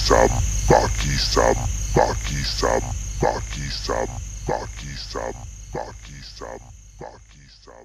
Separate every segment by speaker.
Speaker 1: Pakisam, Pakisam, Pakisam, Pakisam, Pakisam, Pakisam, Pakisam.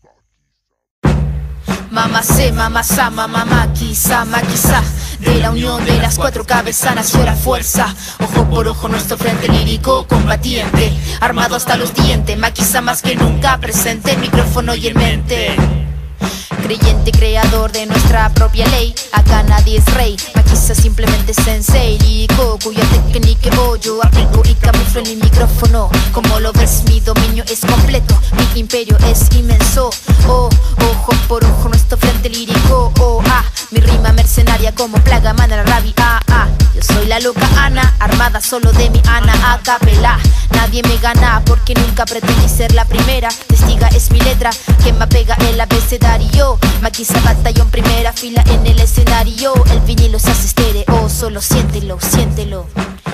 Speaker 2: Mamá se, mamá sama, mamá quizá, maquizá. De la unión de las cuatro cabezas nació la fuerza. Ojo por ojo nuestro frente lírico combatiente, armado hasta los dientes, maquizá más que nunca presente, el micrófono y en mente. Creyente, creador de nuestra propia ley, acá nadie es rey, maquizá simplemente sensei, lírico cuya técnica yo aplico y camuflo en mi micrófono. Como lo ves, mi dominio es completo, mi imperio es inmenso. Oh, ojo por ojo nuestro frente lírico, oh, ah, mi rima mercenaria como plaga mana la rabia, ah, ah. Yo soy la loca Ana, armada solo de mi Ana a capela. Nadie me gana porque nunca pretendí ser la primera. Testiga es mi letra que me pega el abecedario. Maquizá batallón primera fila en el escenario. El vinilo se hace estéreo, solo siéntelo, siéntelo.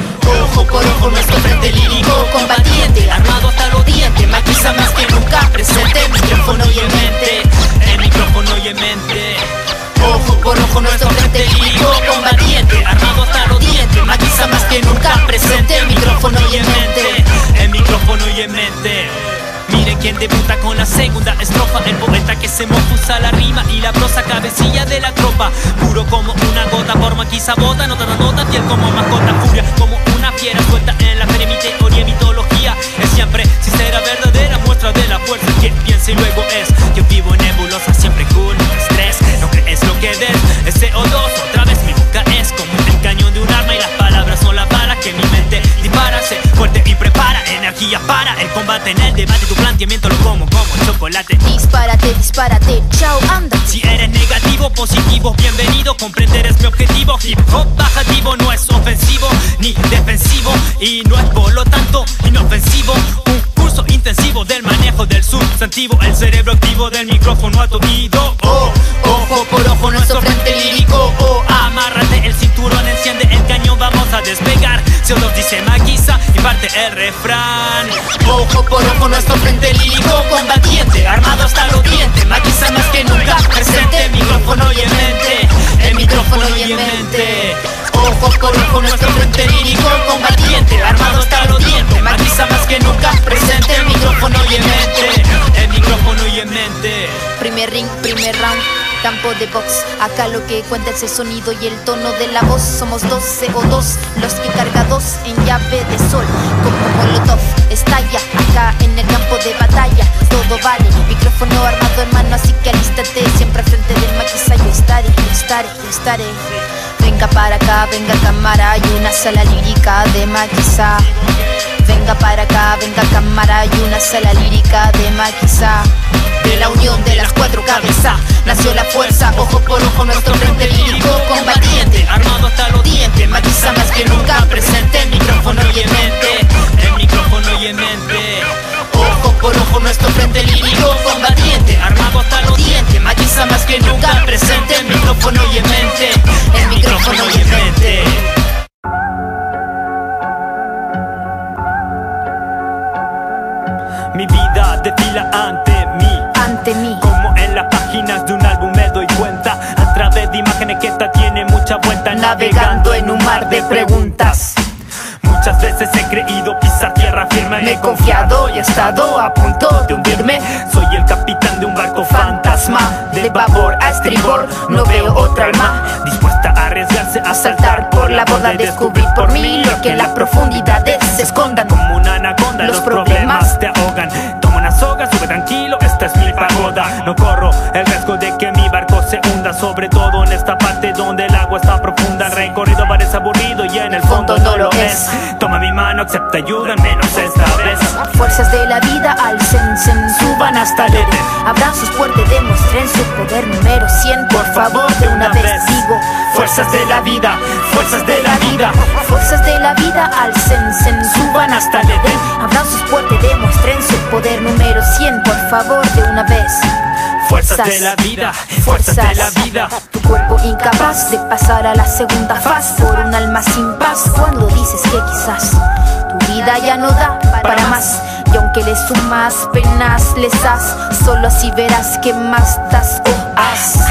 Speaker 2: Ojo por ojo nuestro frente lírico combatiente, armado hasta los dientes, maquizá más que nunca presente, el micrófono y en mente, el micrófono y en mente. Ojo por ojo nuestro frente lírico combatiente, armado hasta los dientes, maquizá más que nunca presente, el micrófono y en mente, el micrófono y en mente. Miren quién debuta con la segunda estrofa, el poeta que se mofusa la rima y la prosa, cabecilla de la tropa, puro como una gota, por maquizá bota, nota da nota, fiel como mascota, furia como una fiera suelta en la feria, mi teoría y mitología es siempre sincera, verdadera muestra de la fuerza que piensa y luego es. Yo vivo en nebulosa, siempre cool, no estrés, no crees lo que ves, es CO2, otra vez mi boca es como el cañón de un arma y las palabras son las balas que mi mente dispara, sé fuerte y prepara energía para el combate en el debate, tu planteamiento lo como chocolate. Dispárate, dispárate, chao, anda. Si eres negativo, positivo, bienvenido, comprender es mi objetivo. Hip hop bajativo no es ofensivo ni defensivo y no es por lo tanto inofensivo. Un curso intensivo del manejo del sustantivo, el cerebro activo del micrófono a tu oído. Oh, ojo por ojo nuestro frente lírico. Oh, amárrate el cinturón, enciende el cañón, vamos a despegar. CO2 dice maquizá y parte el refrán. Ojo por ojo nuestro frente lírico combatiente, armado hasta los dientes, maquizá más que nunca presente, el micrófono y en mente, el micrófono y en mente. Ojo por ojo nuestro frente lírico combatiente, armado hasta los dientes, maquizá más que nunca presente, el micrófono y en mente, el micrófono y en mente. Primer ring, primer round, campo de box, acá lo que cuenta es el sonido y el tono de la voz. Somos dos CO2, los que cargados en llave de sol, como Molotov estalla acá en el campo de batalla. Todo vale, micrófono armado en mano, así que alístate siempre al frente del maquizá. Yo estaré, yo estaré, yo estaré. Venga para acá, venga cámara, hay una sala lírica de maquizá. Venga para acá, venga cámara, hay una sala lírica de maquizá. De la unión de las cuatro cabezas nació la fuerza, ojo por ojo nuestro frente lírico combatiente, armado hasta los dientes, maquizá más que nunca presente, el micrófono y en mente, el micrófono y en mente. Ojo por ojo nuestro frente lírico combatiente, armado hasta los dientes, maquizá más que nunca presente, el micrófono y en mente, el micrófono y en mente.
Speaker 3: Mi vida desfila ante mí, como en las páginas de un álbum me doy cuenta, a través de imágenes que esta tiene mucha vuelta, navegando en un mar de preguntas. Muchas veces he creído pisar tierra firme, me he confiado y he estado a punto de hundirme. Soy el capitán de un barco fantasma, de babor a estribor, no veo otra alma dispuesta a arriesgarse a saltar por la borda, descubrir por mí lo que en las profundidades se escondan. Como una anaconda los problemas te ahogan, toma una soga, sube tranquilo, esta es mi pagoda. No corro el riesgo de que mi barco se hunda, sobre todo en esta parte donde el agua está profunda. El recorrido parece aburrido y en el fondo no lo es. Toma mi mano, acepta ayuda, al menos esta vez.
Speaker 2: Fuerzas de la vida alcen, suban hasta el Edén, abran sus puertas, demuestren su poder número 100, por favor, de una vez digo.
Speaker 3: Fuerzas de la vida, fuerzas de la vida,
Speaker 2: fuerzas de la vida alcen, suban hasta el Edén, abran sus puertas, demuestren su poder número 100, por favor, de una vez.
Speaker 3: Fuerzas de la vida, fuerzas de la vida.
Speaker 2: Tu cuerpo incapaz de pasar a la segunda fase, por un alma sin paz, cuando dices que quizás tu vida ya no da para más. Y aunque le sumas penas, les das, solo así verás que más das o has.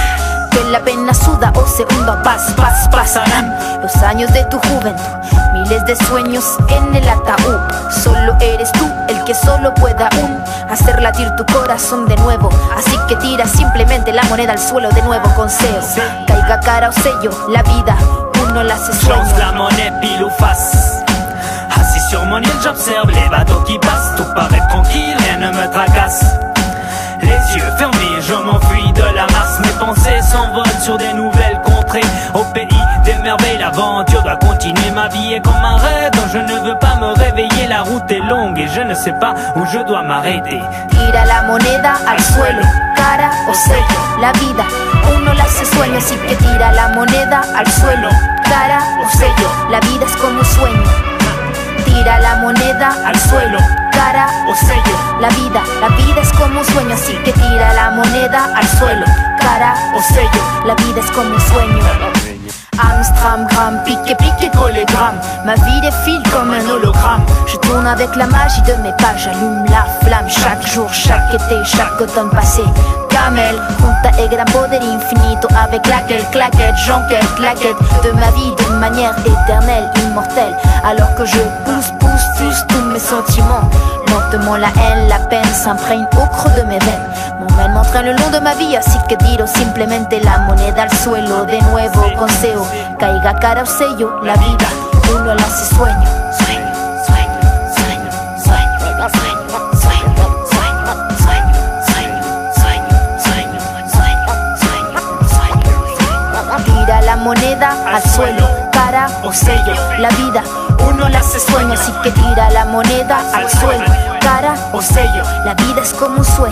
Speaker 2: que la pena suda o se hunda, pasarán los años de tu juventud, miles de sueños en el ataúd. Solo eres tú el que solo pueda aún hacer latir tu corazón de nuevo. Así que tira simplemente la moneda al suelo de nuevo con SEO. Caiga cara o sello, la vida uno la hace sueño.
Speaker 3: Lance la monnaie pile ou face. Assis sur mon île, j'observe les bateaux qui passent. Tout paraît tranquille, rien ne me tracasse. Les yeux fermés, je m'enfuis de la masse. Mes pensées s'envolent sur des nouvelles contrées. Au pays des merveilles, l'aventure doit continuer. Ma vie est comme un rêve dont je ne veux pas me réveiller. La route est longue et je ne sais pas où je dois m'arrêter.
Speaker 2: Tira la moneda al suelo, cara o sello, la vida uno la hace sueño. Así que tira la moneda al suelo, cara o sello, la vida es como un sueño. Tira la moneda al suelo, cara o sello, la vida es como un sueño. Así que tira la moneda al suelo, cara o sello, la vida es como un sueño. Amstramgram, piqué, collégramme. Ma vie défile comme un hologramme. Je tourne avec la magie de mes pages. J'allume la flamme chaque jour, chaque été, chaque automne passé. Camel, junta el gran poder infinito. Avec laquelle claquette, j'enquête, claquette de ma vie d'une manière éternelle, immortelle. Alors que je pousse tous mes sentiments. Lentement la haine, la peine s'imprègne au creux de mes veines. Mon mal m'entraîne le long de ma vie, así que tiro simplemente la moneda al suelo de nuevo con SEO. Caiga cara o sello, la vida uno la hace sueño. Sueño, sueño, sueño, sueño, sueño, sueño, sueño, sueño, sueño, sueño. Tira la moneda al suelo, cara o sello, la vida uno la hace sueño. Así que tira la moneda al suelo, cara o sello, la vida es como un sueño.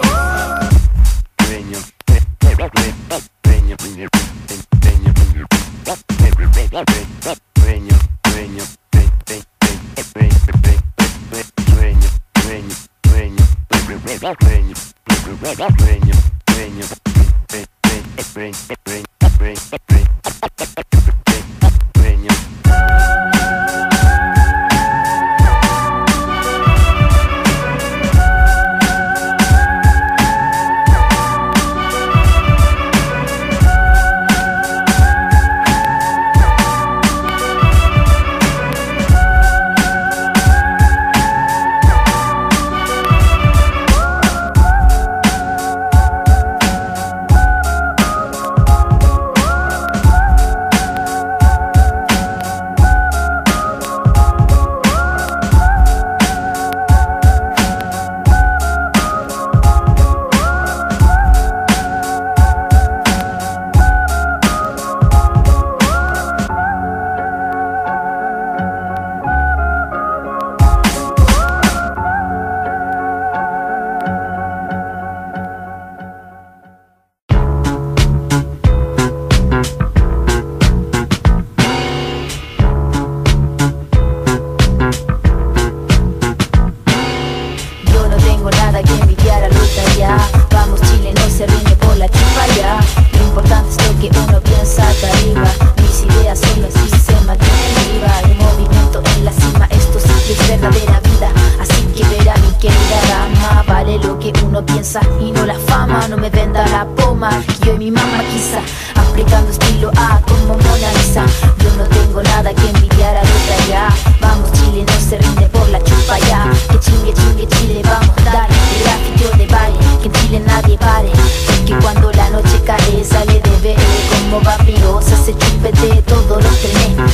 Speaker 2: Y no la fama, no me venda la poma. Que yo y mi mamá quizá aplicando estilo A como Mona Lisa. Yo no tengo nada que envidiar a otra ya. Vamos Chile, no se rinde por la chupa ya. Que chingue Chile, vamos dale. El grafito de baile, que en Chile nadie pare. Porque cuando la noche cae sale de ver como vampiros se chupete todos los trenes.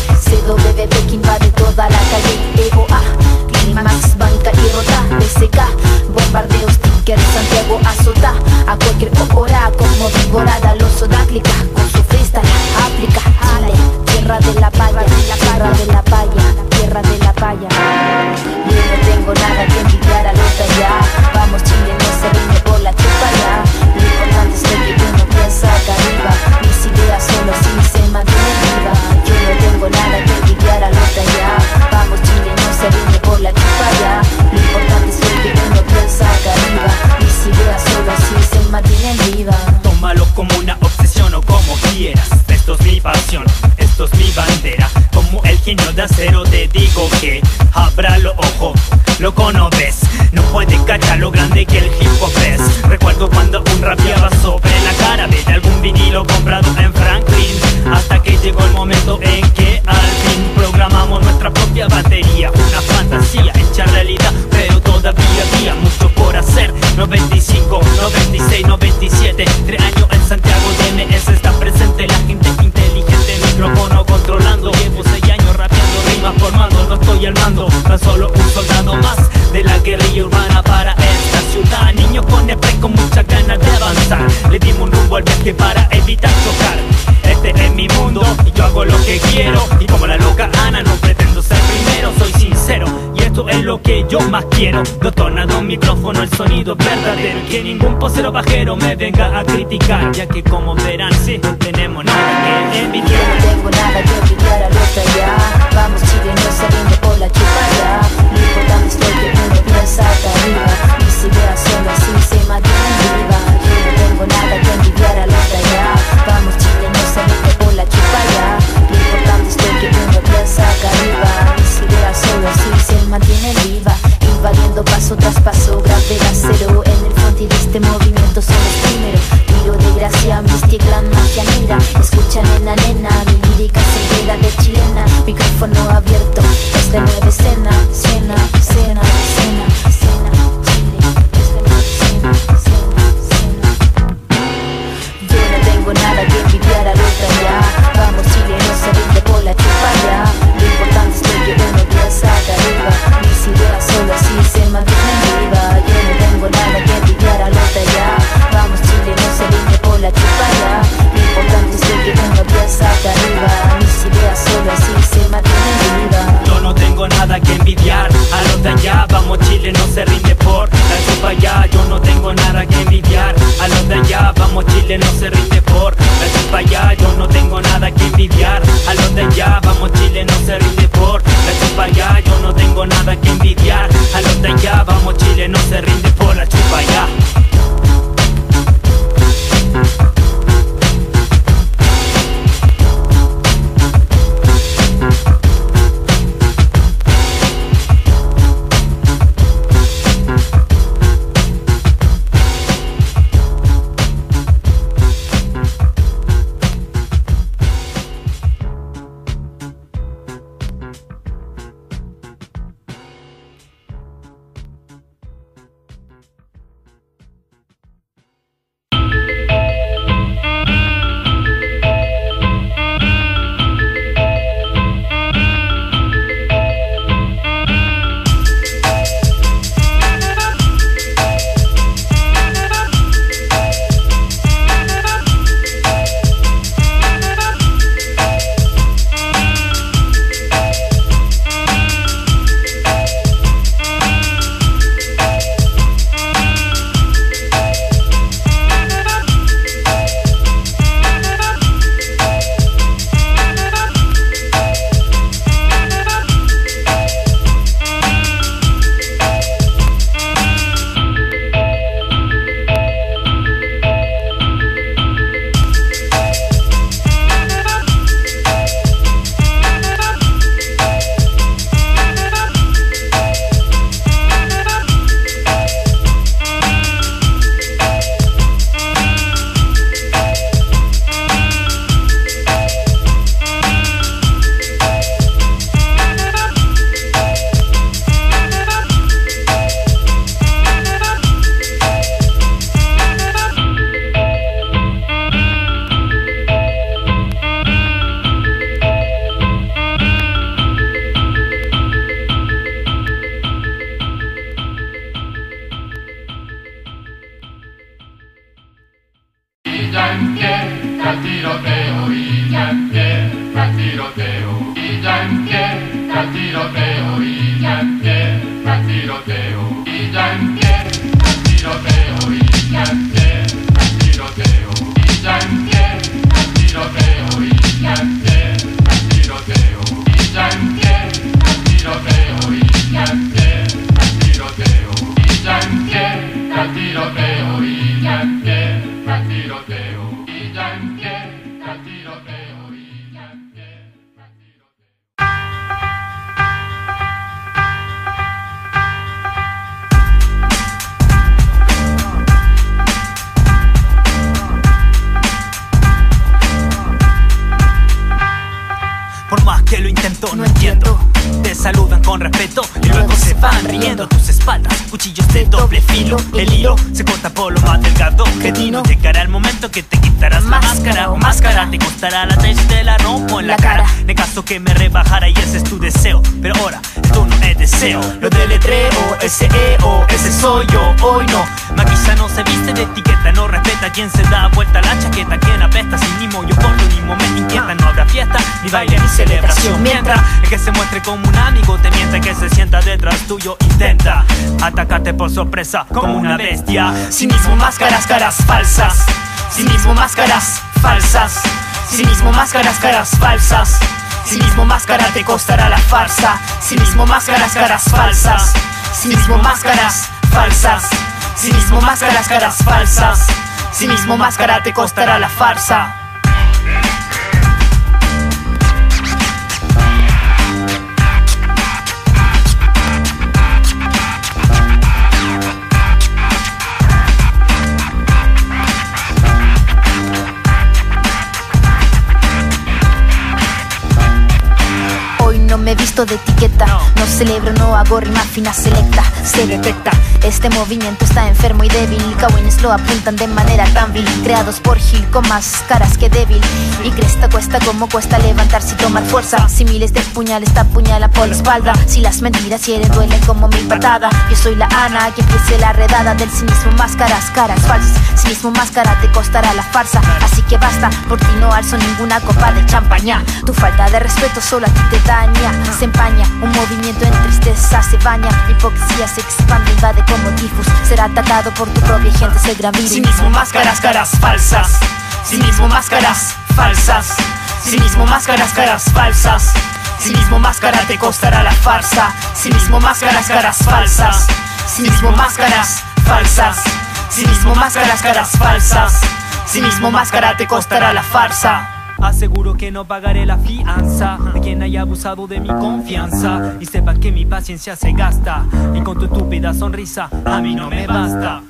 Speaker 2: CWP que invade toda la calle. EOA, Climax, banca y rota. BCK, bombardeos, stickers, Santiago azota a cualquier hora como víbora. Los sodáclica con su freestyle aplica. Chile, tierra de la paya, tierra de la paya, tierra de la paya. Yo no tengo nada que envidiar a los de allá. Vamos Chile, no se rinde por la chupa ya. Lo importante es lo que uno piensa acá arriba. Mis ideas solo así se mantienen viva. Yo no tengo nada que envidiar a los de allá. Vamos Chile, no se rinde por la chupa ya. Lo importante es lo que uno piensa acá arriba. Mis ideas solo así se mantienen viva.
Speaker 3: Tómalo como una obsesión o como quieras. Esto es mi pasión, esto es mi bandera. Como el genio de acero te digo que abra los ojos. loco no ves. No puedes cachar lo grande que el hip hop es. Recuerdo cuando un rapeaba sobre la cara de algún vinilo comprado en Franklin, hasta que llegó el momento en que al fin programamos nuestra propia batería. Una fantasía hecha realidad, pero todavía había mucho por hacer. 95, 96, 97, 3 años en Santiago de MS está presente la gente inteligente, micrófono controlando. Llevo 6 años rapeando, rimas formando, no estoy al mando, tan solo un soldado más de la guerrilla urbana para esta ciudad. Niño con spray con muchas ganas de avanzar, le dimos un rumbo al viaje para evitar chocar. Este es mi mundo y yo hago lo que quiero, y como la loca Ana no pretendo ser primero, soy sincero y esto es lo que yo más quiero. Dos tornados, micrófono, el sonido verdadero, y que ningún posero bajero me venga a criticar, ya que como verán, sí, tenemos nada que envidiar.
Speaker 2: No tengo nada que envidiar a los de allá. Vamos chilenos saliendo por la chupalla. Lo importante es lo que uno piensa hasta arriba, mis ideas solo así se mantienen viva. Yo no tengo nada que envidiar a los de allá. Vamos chilenos saliendo por la chupalla. Lo importante es lo que uno piensa acá arriba, mis ideas solo así se mantienen viva. Invadiendo paso tras paso, gravedad cero. En el frontis de este movimiento somos primero. Tiro de gracia, mística, magia negra. Escucha nena, nena, mi lírica se queda
Speaker 3: que lo intento, no entiendo. Te saludan con respeto y luego se van riendo a tus espaldas. Cuchillos de doble filo, el hilo se corta por lo más delgado que Dino. Llegará el momento que te quitarás la máscara o máscara. Te costará la talla y te la rompo en la cara. En caso que me rebajara y ese es tu deseo, pero ahora esto no es deseo. Lo deletreo, S-E-O, ese soy yo, hoy no. Maquisa no se viste de etiqueta, no respeta quien se da vuelta la chaqueta. Quien apesta sin ni yo corto ni me inquieta. No habrá fiesta, ni baile, ni celebración. Mientras el que se muestre como un amigo te miente, que se sienta detrás tuyo intenta atacarte por sorpresa como una bestia. Cinismo, máscaras, caras falsas. Cinismo, máscaras falsas. Cinismo, máscaras, caras falsas. Cinismo, máscara te costará la farsa. Cinismo, máscaras, caras falsas. Cinismo, máscaras falsas. Cinismo, máscaras, caras falsas. Cinismo, máscara te costará la farsa.
Speaker 2: No me he visto de etiqueta, no celebro, no hago rima fina selecta. Se detecta, este movimiento está enfermo y débil. Cagüines lo apuntan de manera tan vil. Creados por Gil con más caras que débil. Y cresta cuesta como cuesta levantarse y tomar fuerza. Si miles de puñales te apuñalan por la espalda. Si las mentiras hieren duelen como mil patadas. Yo soy la Ana que empiece la redada del cinismo, máscaras, caras falsas. Cinismo, máscara te costará la farsa. Así que basta, por ti no alzo ninguna copa de champaña. Tu falta de respeto solo a ti te daña. Se empaña, un movimiento en tristeza se baña. La hipocresía se expande, invade como tifus. Será atacado por tu propia gente, ese gran virus.
Speaker 3: Cinismo, máscaras, caras falsas. Cinismo, máscaras falsas. Cinismo, máscaras, caras falsas. Cinismo, máscara te costará la farsa. Cinismo, máscaras, caras falsas. Cinismo, máscaras falsas. Cinismo, máscaras, caras falsas. Cinismo, máscara te costará la farsa. Aseguro que no pagaré la fianza de quien haya abusado de mi confianza. Y sepa que mi paciencia se gasta, y con tu estúpida sonrisa a mí no me basta.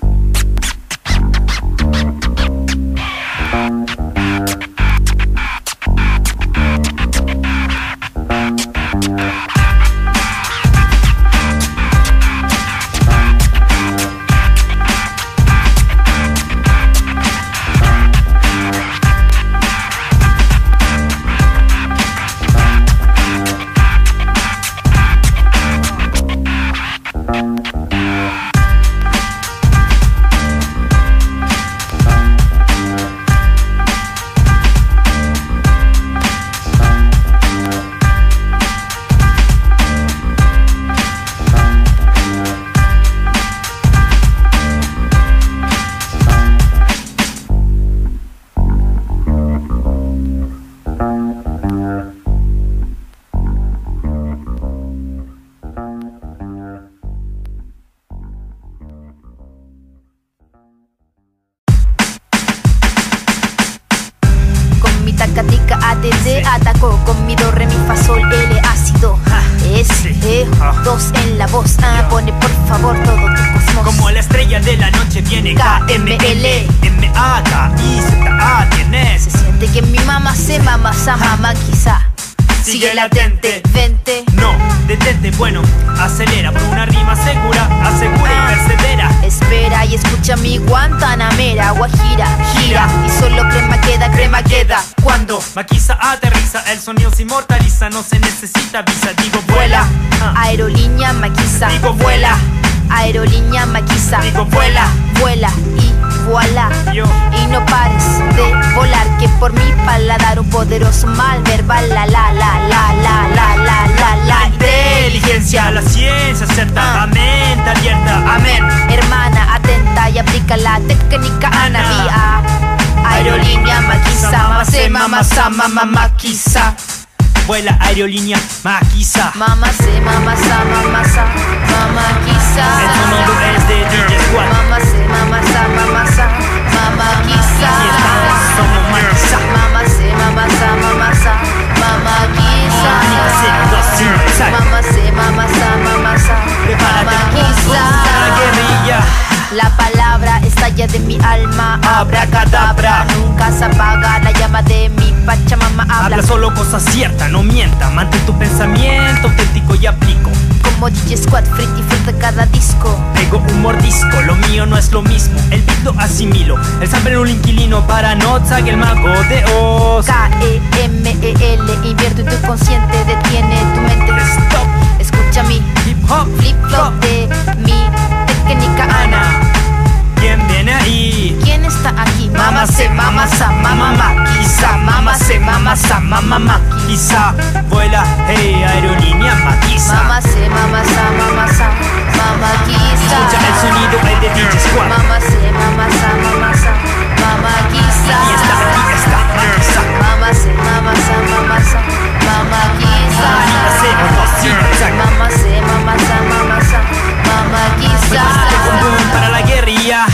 Speaker 2: Catica ADD atacó con mi do, re, mi, fa, sol, L, ácido. S, E, 2 en la voz. Pone por favor todo tu cosmos.
Speaker 3: Como la estrella de la noche viene K-M-L M-A-K-I-Z-A tienes.
Speaker 2: Se siente que mi mamá se mama, sa mamá quizá.
Speaker 3: Sigue latente,
Speaker 2: vente.
Speaker 3: No, detente, bueno, acelera por una rima segura, asegura y persevera.
Speaker 2: Espera y escucha mi guantanamera, guajira, gira. Y solo crema queda.
Speaker 3: Cuando Maquisa aterriza, el sonido se inmortaliza. No se necesita visa, digo vuela.
Speaker 2: Aerolínea Maquisa,
Speaker 3: digo vuela.
Speaker 2: Aerolínea Maquisa,
Speaker 3: digo vuela.
Speaker 2: Vuela y voilà. Y no pares de volar, que por mi paladar un poderoso mal verbal. La
Speaker 3: inteligencia, la ciencia acertadamente abierta.
Speaker 2: Amén. Hermana, atenta y aplica la técnica Anavía. Aerolínea Maquisa, mamasa, Maquisa.
Speaker 3: Vuela aerolínea Maquisa.
Speaker 2: Mamasa, Maquisa.
Speaker 3: El sonido es de DJ Squad.
Speaker 2: Mamasa, Maquisa.
Speaker 3: Y estamos, somos Maquisa.
Speaker 2: Mamasa,
Speaker 3: Prepárate, la guerrilla.
Speaker 2: La palabra estalla de mi alma, abracadabra. Nunca se apaga la llama de mi Pachamama
Speaker 3: Habla solo cosas ciertas, no mienta. Mantén tu pensamiento auténtico y aplico.
Speaker 2: Como DJ Squad, Fritty Fruit de cada disco.
Speaker 3: Pego un mordisco, lo mío no es lo mismo. El beat lo asimilo, el sample en un inquilino para Notzag, el mago de Oz.
Speaker 2: K-E-M-E-L, invierto en tu consciente, detiene tu mente.
Speaker 3: Stop,
Speaker 2: Escucha mi
Speaker 3: hip hop,
Speaker 2: flip flop de mi técnica Ana.
Speaker 3: ¿Quién viene ahí?
Speaker 2: ¿Quién está aquí? Mama se, mama sa, mama quizá. Mama se, mama sa, mama
Speaker 3: Quizá vuela, hey, aerolínea matiza.
Speaker 2: Mama se, mama sa, mama quizá.
Speaker 3: Escucha el sonido, el de DJ Squad.
Speaker 2: Mama se, mama sa, mama quizá.
Speaker 3: Aquí está, matiza.
Speaker 2: Mama se, mama quizá. Mama se, mama quizá.
Speaker 3: Un boom para la guerrilla.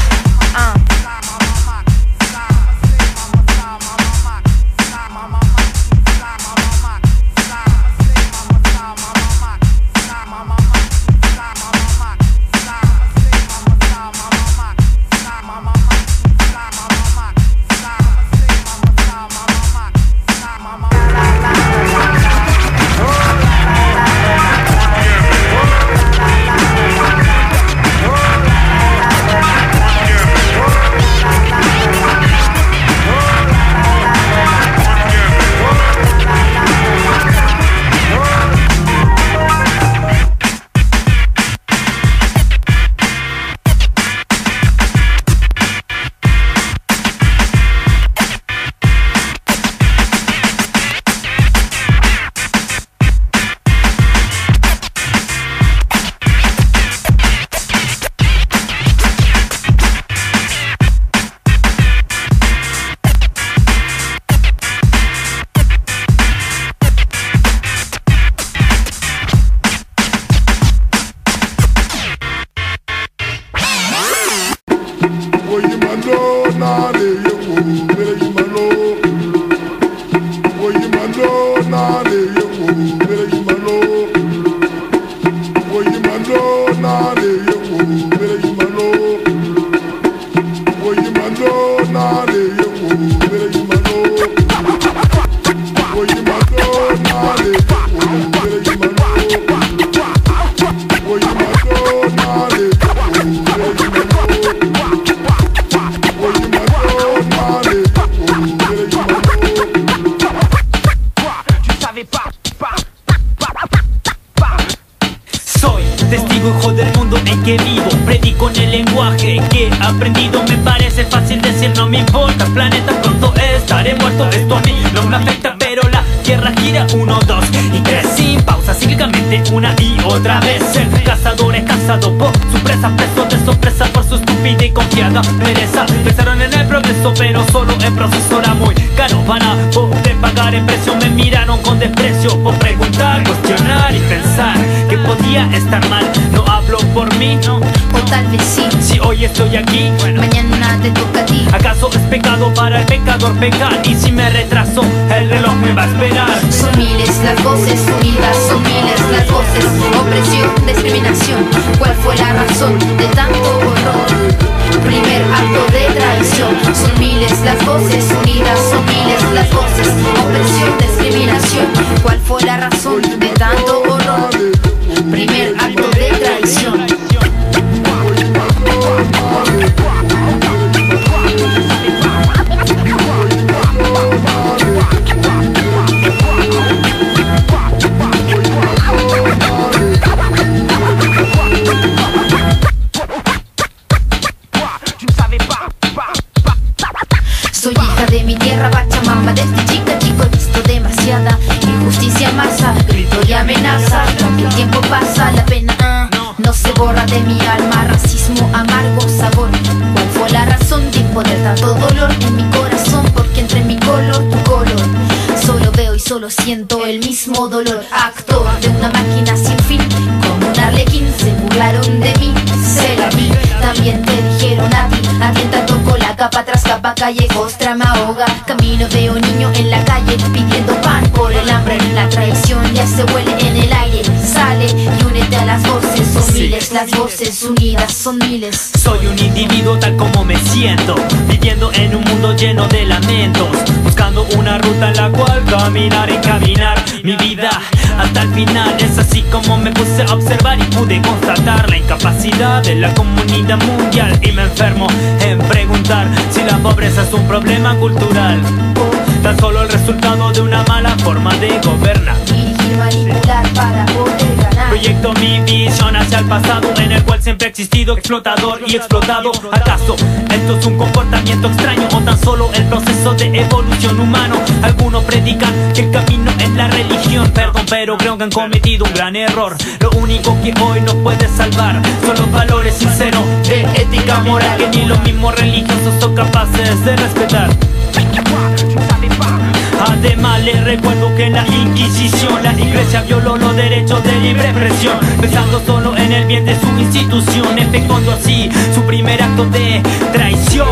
Speaker 3: Soy testigo, hijo del mundo en que vivo. Predico en el lenguaje que he aprendido. Me parece fácil decir no me importa. Planeta pronto estaré muerto. Esto a mí no me afecta, pero la tierra gira 1, 2 y 3 sin pausa, cíclicamente una y otra vez. El cazador es cazado por su presa, preso de sorpresa por su estúpida y confiada pereza. Pensaron en el progreso, pero solo el proceso era muy caro para poder pagar el precio. Me miraron con desprecio por preguntar, cuestionar y pensar que podía estar mal. No hablo por mí, no,
Speaker 2: O tal vez sí,
Speaker 3: si hoy estoy aquí,
Speaker 2: mañana te toca a ti.
Speaker 3: ¿acaso es pecado para el pecador pecar? Y si me retraso, el reloj me va a esperar.
Speaker 2: Son miles las voces unidas, son miles las voces. Opresión, discriminación, ¿cuál fue la razón de tanto horror? Primer acto de traición. Son miles las voces unidas, son miles las voces. Opresión, discriminación, ¿cuál fue la razón de tanto horror? Primer acto de traición. Soy hija de mi tierra, Pachamama. Desde chica, chico, he visto demasiada injusticia, masa, grito y amenaza. Aunque el tiempo pasa, la pena no se borra de mi alma. Racismo, amargo sabor. ¿Cuál fue la razón de imponer tanto dolor en mi corazón? Porque entre mi color, tu color, solo veo y solo siento el mismo dolor. Acto de una máquina sin fin, como un arlequín. Se burlaron de mí, se la vi. También te dijeron a ti, a quien te tocó la capa tras capa, callejos, trama, ahoga. Camino, veo niño en la calle pidiendo pan por el hambre. La traición ya se huele en el aire. Sale y únete a las voces. Son miles miles, las voces unidas son miles.
Speaker 3: Soy un individuo tal como me siento, viviendo en un mundo lleno de lamentos, buscando una ruta en la cual caminar, encaminar mi vida hasta el final. Es así como me puse a observar y pude constatar la incapacidad de la comunidad mundial, y me enfermo en preguntar si la pobreza es un problema cultural o tan solo el resultado de una mala forma de gobernar.
Speaker 2: Dirigir, manipular para poder ganar.
Speaker 3: Proyecto mi visión hacia el pasado, en el cual siempre ha existido explotador y explotado. ¿Acaso esto es un comportamiento extraño o tan solo el proceso de evolución humano? Algunos predican que el camino es la religión. Perdón, pero creo que han cometido un gran error. Lo único que hoy nos puede salvar son los valores sinceros de ética moral que ni los mismos religiosos son capaces de respetar. Además les recuerdo que en la Inquisición la Iglesia violó los derechos de libre expresión, pensando solo en el bien de su institución, efectuando así su primer acto de traición.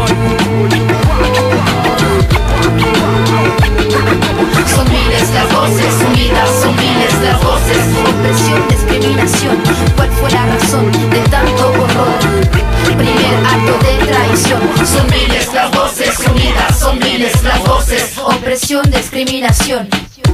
Speaker 2: Son miles las voces unidas, son miles las voces. Opresión, discriminación, ¿cuál fue la razón de tanto horror? Primer acto de traición. Son miles las voces unidas, son miles las voces. Opresión, discriminación.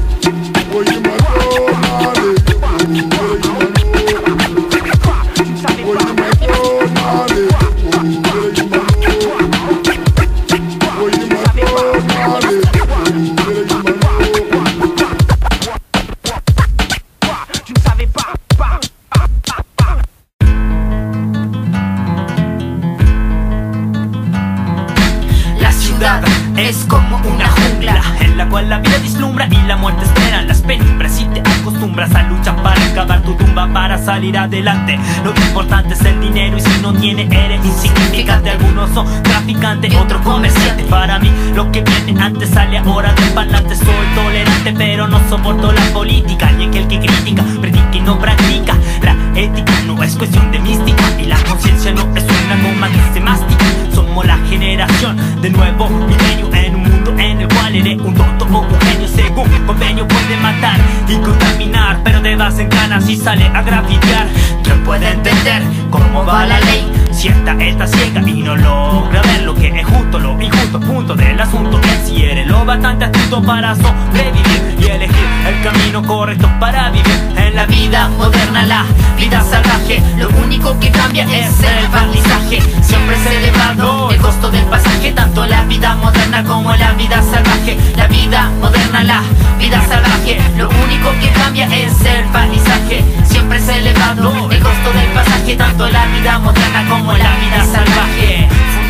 Speaker 3: Es como una jungla en la cual la vida vislumbra y la muerte espera en las penumbras. Si te acostumbras a luchar para excavar tu tumba para salir adelante, lo importante es el dinero, y si no tiene eres insignificante. Algunos son traficantes, otros comerciantes. Para mí lo que viene antes sale ahora del parlante. Soy tolerante pero no soporto la política, y aquel que critica, predica y no practica. La ética no es cuestión de mística, y la conciencia no es una goma que se mastica. Somos la generación de nuevo milenio, en un mundo en el cual eres un tonto o un genio. Según convenio puede matar y contaminar, pero te vas en ganas y sale a grafitear. ¿Quién puede entender cómo va la ley si esta está ciega y no logra ver lo que es justo? Lo injusto, punto del asunto es si eres lo bastante astuto para sobrevivir y elegir el camino correcto para vivir en la vida moderna, la vida salvaje. Lo único que cambia es el paisaje, siempre es elevado el costo del pasaje, tanto la vida moderna como la vida salvaje. La vida moderna, la vida salvaje. Lo único que cambia es el paisaje, siempre es elevado el costo del pasaje, tanto la vida moderna como la vida salvaje.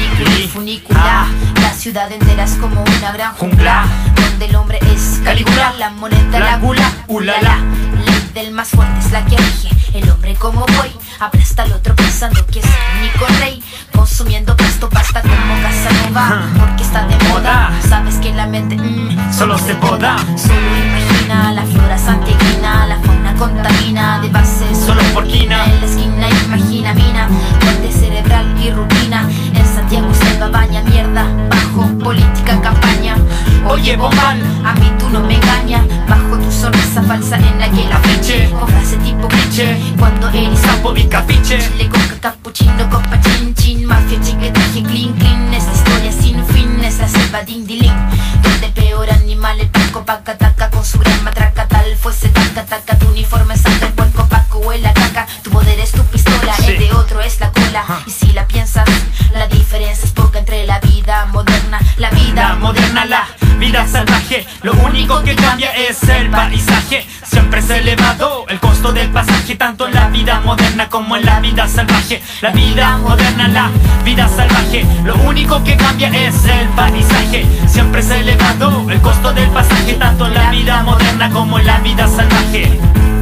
Speaker 2: Funicula, la ciudad entera es como una gran jungla, donde el hombre es Calígula, la moneda, la gula, ulala. Ley del más fuerte es la que rige. El hombre como voy aplasta al otro pensando que es el único rey, consumiendo pasto pasta como Casanova, porque está de moda. Sabes que la mente
Speaker 3: solo se poda.
Speaker 2: Solo imagina la flora santiaguina, la fauna contamina de base
Speaker 3: solo porquina.
Speaker 2: En la esquina imagina mina, corte cerebral y rutina. En Santiago se va baña mierda, bajo política campaña. Oye Bombal, a mí tú no me engañas, bajo tu sonrisa falsa en la que la fiche, con frase tipo cliché, cuando eres
Speaker 3: sapo y capiche.
Speaker 2: Chile con capuchino, copa chin chin, mafia chiquetaje clean clean. Es la historia sin fin, es la selva dindiling, donde peor animal el paco paca taca, con su gran matraca tal fuese taca taca. Tu uniforme sangre, el puerco paco huele a caca, tu poder es tu pistola, el de otro es la cola. Y si la piensas, la diferencia es poca entre la vida moderna, la
Speaker 3: vida salvaje. Lo único que cambia es el paisaje, siempre es elevado el costo del pasaje, tanto en la vida moderna como en la vida salvaje. La vida moderna, la vida salvaje. Lo único que cambia es el paisaje, siempre es elevado el costo del pasaje, tanto en la vida moderna como en la vida salvaje.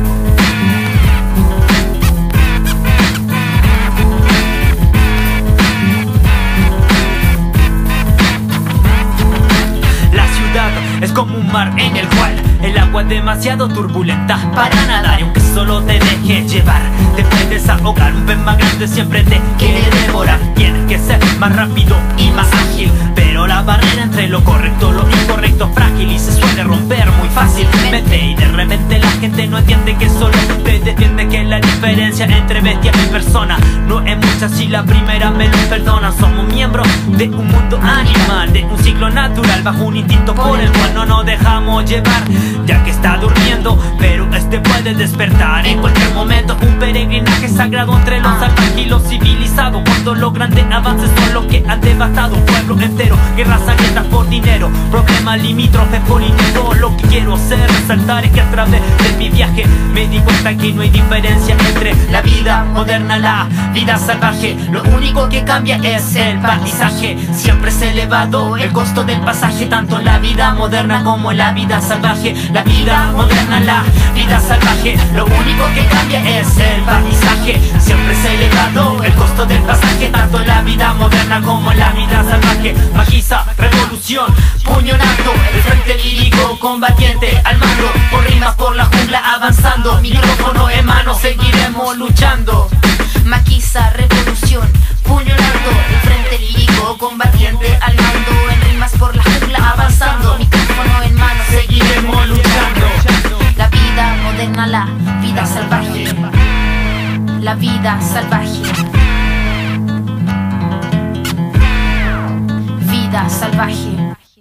Speaker 3: Es como un mar en el cual el agua es demasiado turbulenta para nadar, y aunque solo te dejes llevar, te puedes ahogar. Un pez más grande siempre te quiere devorar. Tienes que ser más rápido y más ágil, pero la barrera entre lo correcto, lo incorrecto es frágil y se suele romper muy fácilmente. Y de repente la gente no entiende que solo te defiende, que la diferencia diferencia entre bestia y persona no es mucha si la primera me lo perdona. Somos miembros de un mundo animal, de un ciclo natural, bajo un instinto por el cual no nos dejamos llevar, ya que está durmiendo, pero este puede despertar en cualquier momento. Un peregrinaje sagrado entre los salvajes y los civilizados, cuando los grandes avances son los que han devastado un pueblo entero. Guerras sangrientas por dinero, problemas limítrofes por todo. Lo que quiero hacer resaltar es que a través de mi viaje me di cuenta que no hay diferencia entre la vida moderna y la vida salvaje. Lo único que cambia es el paisaje. Siempre es elevado el costo del pasaje, tanto en la vida moderna como en la vida salvaje. La vida moderna, la vida salvaje. Lo único que cambia es el paisaje. Siempre es elevado el costo del pasaje, tanto en la vida moderna como en la vida salvaje. Magiza, revolución, puño en alto, el frente lírico combatiente al mando, por rimas por la jungla avanzando, micrófono en mano, seguiremos luchando.
Speaker 2: Maquisa, revolución, puño en alto, el frente lírico combatiente al mando, en rimas por la jungla avanzando, micrófono en mano,
Speaker 3: seguiremos luchando.
Speaker 2: La vida moderna, la vida salvaje. La vida salvaje. Vida salvaje.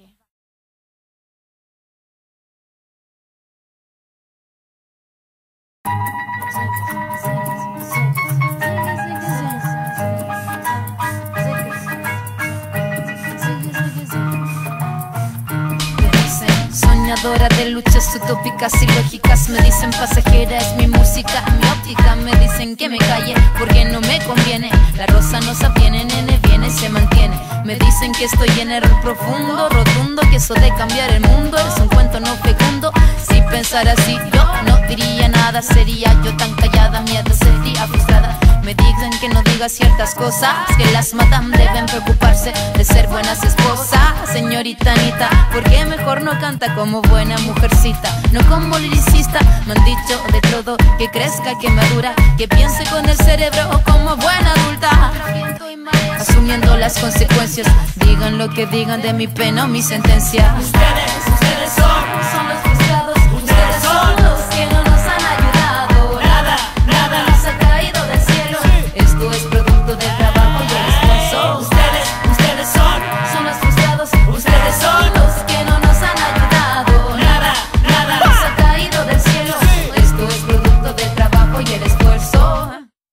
Speaker 2: Soñadora de luchas utópicas y lógicas, me dicen pasajera es mi música, mi óptica, me dicen que me calle porque no me conviene. La rosa no se obtiene, nene, viene, se mantiene. Me dicen que estoy en error profundo, rotundo, que eso de cambiar el mundo es un cuento no fecundo. Si pensara así yo no diría nada, sería yo tan callada, mierda, sería frustrada. Me dicen que no diga ciertas cosas, que las madam deben preocuparse de ser buenas esposas. Señorita Anita, ¿por qué mejor no canta como buena mujercita? No como liricista, me han dicho de todo, que crezca, que madura, que piense con el cerebro como buena adulta. Asumiendo las consecuencias, digan lo que digan de mi pena o mi sentencia.
Speaker 3: Ustedes son
Speaker 2: los frustrados, ustedes son los que no nos han ayudado. Nada nos ha caído del cielo, esto es producto del trabajo y el esfuerzo.
Speaker 3: Ustedes
Speaker 2: son los frustrados, ustedes son los que no nos han ayudado. Nada nos ha caído del cielo, esto es producto del trabajo y el esfuerzo.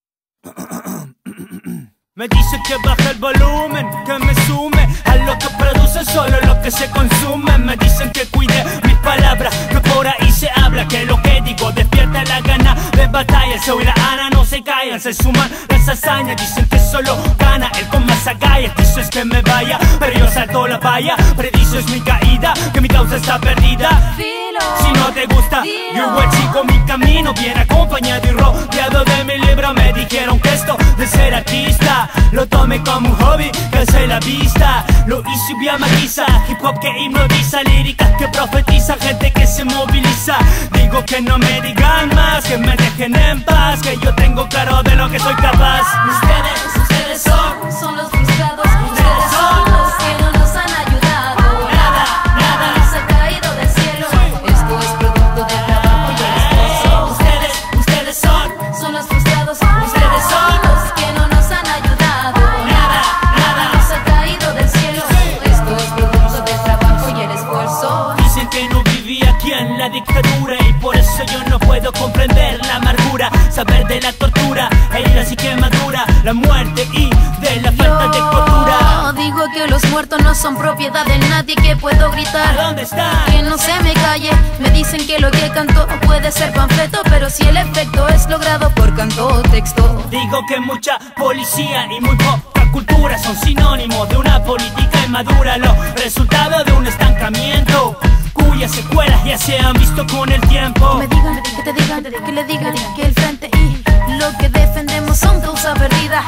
Speaker 3: Me dice que baje el volumen, que me sume a lo que produce, solo lo que se consume. Me dicen que cuide mis palabras, que por ahí se habla, que lo que digo despierta la gana de batalla. El Seu y la Ana no se callan, se suman las hazañas. Dicen que solo gana el con más agallas. Dices que me vaya, pero yo salto la valla. Predices mi caída, que mi causa está perdida. Si no te gusta, yo igual sigo mi camino, bien acompañado y rodeado de mi libro. Me dijeron que esto de ser artista lo tomé como un hobby, que alcé la vista. Lo hice bien maquiza, hip hop que hipnotiza, líricas que profetiza, gente que se moviliza. Digo que no me digan más, que me dejen en paz, que yo tengo claro de lo que soy capaz.
Speaker 2: Ustedes son los frustrados, ustedes son los que no nos han ayudado. Nada nos ha caído del cielo, esto es producto del trabajo y el esfuerzo.
Speaker 3: Ustedes
Speaker 2: son los frustrados, ustedes son los que no nos han ayudado. Nada nos ha caído del cielo, esto es producto del trabajo y el esfuerzo.
Speaker 3: Dicen que no viví aquí en la dictadura y por eso yo no puedo comprender la amargura, saber de la tortura, la psique madura, la muerte y de la falta de cordura.
Speaker 2: Digo que los muertos no son propiedad de nadie, que puedo gritar.
Speaker 3: ¿Dónde están?
Speaker 2: Que no se me calle. Me dicen que lo que canto puede ser panfleto, pero si el efecto es logrado por canto o texto.
Speaker 3: Digo que mucha policía y muy poca cultura son sinónimos de una política inmadura, los resultados de un estancamiento cuyas secuelas ya se han visto con el tiempo.
Speaker 2: Que me digan, que te digan, que le digan que el frente y lo que defendemos son causa perdida.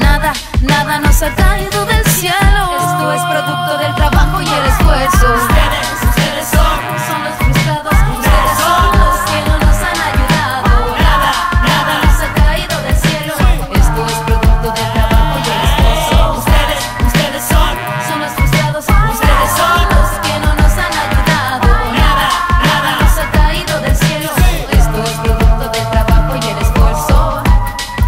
Speaker 2: Nada nos ha caído del cielo, esto es producto del trabajo y el esfuerzo. Ustedes son los frustrados, ustedes son los que no nos han ayudado. Nada nos ha caído del cielo, esto es producto del trabajo y el esfuerzo. Ustedes son los frustrados, ustedes son los que no nos han ayudado. Nada nos ha caído del cielo, esto es producto del trabajo y el esfuerzo.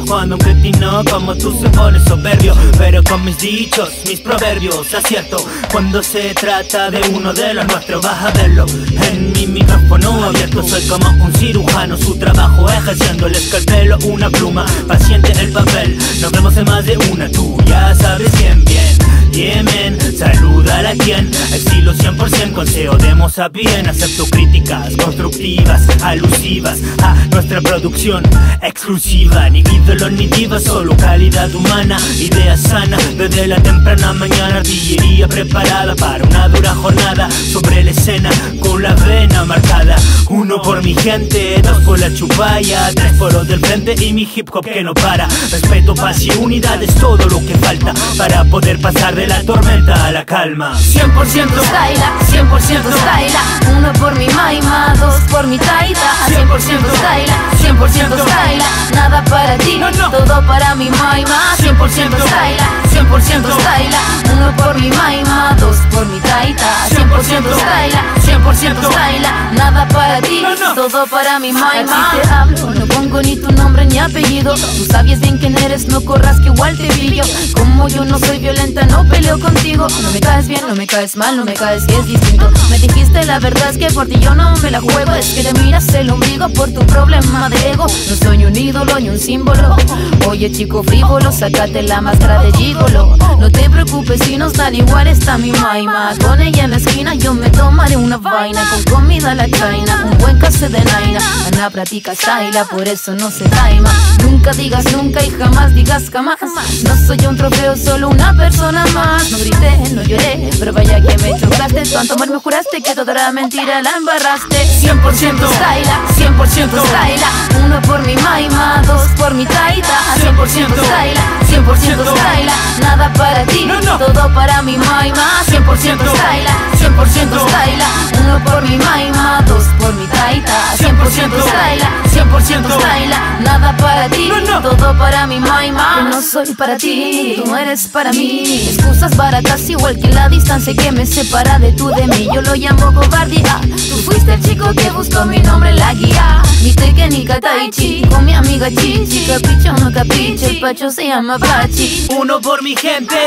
Speaker 3: cuando un cretino como tú se pone soberbio. Pero con mis dichos, mis proverbios acierto. Cuando se trata de uno de los nuestros vas a verlo. En mi micrófono abierto soy como un cirujano, su trabajo ejerciendo el escalpelo, una pluma, paciente el papel. Nos vemos en más de una, tú ya sabes bien, bien. Yemen, saluda a la quien, estilo 100% consejo demos a bien. Acepto críticas constructivas, alusivas a nuestra producción exclusiva. Ni ídolo ni diva, solo calidad humana, idea sana desde la temprana mañana. Artillería preparada para una dura jornada sobre la escena con la vena marcada. 1 por mi gente, 2 por la chupalla, 3 por los del frente y mi hip hop que no para. Respeto, paz y unidad es todo lo que falta para poder pasar de la tormenta a la calma.
Speaker 2: 100% styla, 100% styla. 1 por mi maima, 2 por mi taita. 100% styla, 100% styla. Nada para ti, todo para mi maima. 100% styla, 100% styla. 1 por mi maima, 2 por mi taita. 100% styla, 100% styla. Nada para ti, todo para mi maima. Así te hablo, no pongo ni tu nombre ni apellido. Tú sabes bien quién eres, no corras que igual te pillo. Como yo no soy violenta, no peleo contigo. No me caes bien, no me caes mal, no me caes que es distinto. Me dijiste la verdad, es que por ti yo no me la juego. Es que te miras el ombligo por tu problema de ego. No soy un ídolo ni un símbolo. Oye chico frívolo, sácate la máscara de gigolo. No te preocupes si nos dan igual, está mi maima. Con ella en la esquina yo me tomaré una vaina. Con comida a la china, un buen café de naina. Ana practica styla, por eso no se daima. Nunca digas nunca y jamás digas jamás. No soy un trofeo, solo una persona más. No grité, no lloré, pero vaya que me chocaste. Tanto amor me juraste que toda la mentira la embarraste. 100% styla, 100% styla. 1 por mi maima, 2 por mi taita. 100% styla, 100% styla. Nada para ti, todo para mi maima. 100% styla, 100% styla. 1 por mi maima, 2 por mi taita. 100% styla, 100% styla. Nada para ti, todo para mi maima. Yo no soy para ti, tú no eres para mí. Excusas baratas igual que la distancia que me separa de tú de mí. Yo lo llamo cobardía. Tú fuiste el chico que buscó mi nombre en la guía. Ni teque ni kataichi, con mi amiga Chichi. Capricho no capricho, el pacho se llama Pachi.
Speaker 3: 1 por mi gente,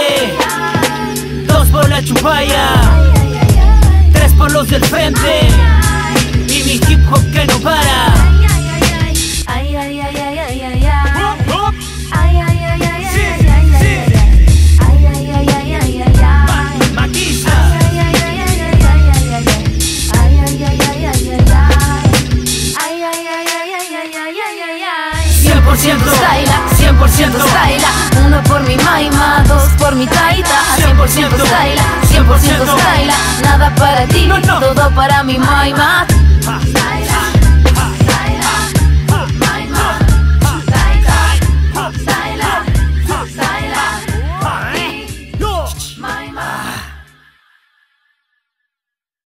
Speaker 3: 2 por la chupalla, 3 por los del frente y mi hip hop que no para.
Speaker 2: Ay, ay, ay, ay, ay, ay, ay. Styla, 100% styla. 1 por mi maima, 2 por mi taita. 100% styla, 100% styla. Nada para ti, todo para mi maima.